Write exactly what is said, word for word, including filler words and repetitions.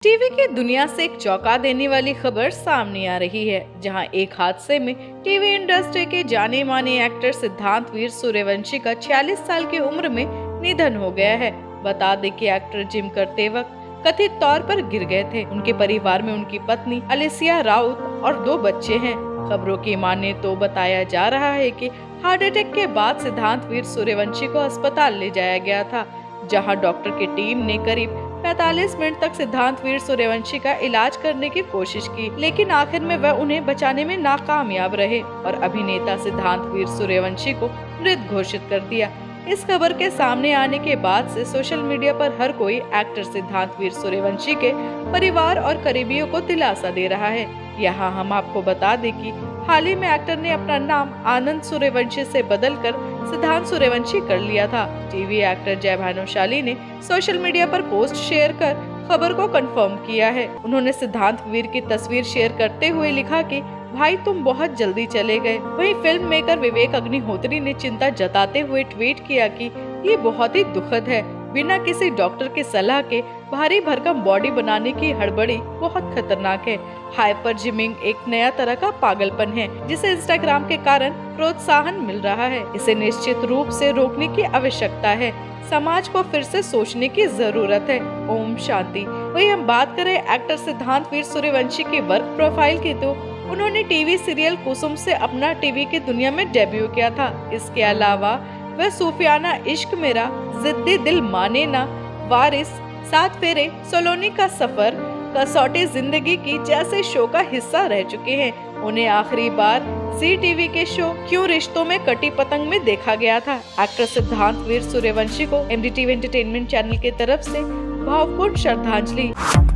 TV की दुनिया से एक चौंका देने वाली खबर सामने आ रही है, जहां एक हादसे में टीवी इंडस्ट्री के जाने माने एक्टर सिद्धांत वीर सूर्यवंशी का छियालीस साल की उम्र में निधन हो गया है। बता दें कि एक्टर जिम करते वक्त कथित तौर पर गिर गए थे। उनके परिवार में उनकी पत्नी अलिसिया राउत और दो बच्चे हैं। खबरों की माने तो बताया जा रहा है कि हार्ट अटैक के बाद सिद्धांत वीर सूर्यवंशी को अस्पताल ले जाया गया था, जहां डॉक्टर की टीम ने करीब पैंतालीस मिनट तक सिद्धांत वीर सूर्यवंशी का इलाज करने की कोशिश की, लेकिन आखिर में वह उन्हें बचाने में नाकामयाब रहे और अभिनेता सिद्धांत वीर सूर्यवंशी को मृत घोषित कर दिया। इस खबर के सामने आने के बाद से सोशल मीडिया पर हर कोई एक्टर सिद्धांत वीर सूर्यवंशी के परिवार और करीबियों को दिलासा दे रहा है। यहाँ हम आपको बता दें कि हाल ही में एक्टर ने अपना नाम आनंद सूर्यवंशी से बदलकर सिद्धांत सूर्यवंशी कर लिया था। टीवी एक्टर जय भानुशाली ने सोशल मीडिया पर पोस्ट शेयर कर खबर को कंफर्म किया है। उन्होंने सिद्धांत वीर की तस्वीर शेयर करते हुए लिखा कि भाई तुम बहुत जल्दी चले गए। वहीं फिल्म मेकर विवेक अग्निहोत्री ने चिंता जताते हुए ट्वीट किया कि ये बहुत ही दुखद है। बिना किसी डॉक्टर की सलाह के भारी भरकम बॉडी बनाने की हड़बड़ी बहुत खतरनाक है। हाइपर जिमिंग एक नया तरह का पागलपन है, जिसे इंस्टाग्राम के कारण प्रोत्साहन मिल रहा है। इसे निश्चित रूप से रोकने की आवश्यकता है। समाज को फिर से सोचने की जरूरत है। ओम शांति। वही हम बात करें एक्टर सिद्धांत वीर सूर्यवंशी की वर्क प्रोफाइल की, तो उन्होंने टीवी सीरियल कुसुम से अपना टीवी की दुनिया में डेब्यू किया था। इसके अलावा वह सूफियाना इश्क मेरा, जिद्दी दिल माने ना, वारिस, सात फेरे, सोलोनी का सफर, कसौटी जिंदगी की जैसे शो का हिस्सा रह चुके हैं। उन्हें आखिरी बार जी टीवी के शो क्यों रिश्तों में कटी पतंग में देखा गया था। एक्टर सिद्धांत वीर सूर्यवंशी को M D T V entertainment channel की तरफ से भावपूर्ण श्रद्धांजलि।